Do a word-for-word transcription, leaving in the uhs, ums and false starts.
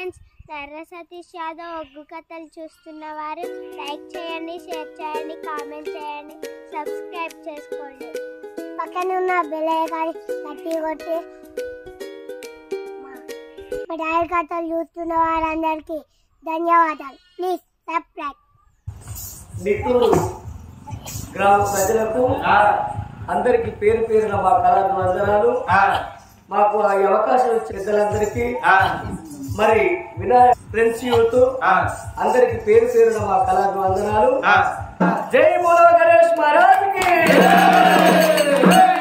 Friends, Narra Satish Yadav ఒగ్గు కథలు చూస్తున్న వారు లైక్ చేయండి, షేర్ చేయండి, కామెంట్ చేయండి, సబ్స్క్రైబ్ చేసుకోండి. పక్కన ఉన్న బెల్ ఐకాన్ గట్టి కొట్టి మా డాడీ కథలు చూస్తున్న వారందరికీ ధన్యవాదాలు. Please subscribe. మిత్రులు, గ్రామ ప్రజలకు అందరికి పేరు పేరున మా కళాభివందనాలు. మాకు ఆ అవకాశం ఇచ్చిన పెద్దలందరికీ, మరి వినాయక ఫ్రెండ్స్ యూత్ అందరికి పేరు పేరున మా కళాభివందనాలు. జై బోలో గణేష్ మహారాజ్ కి.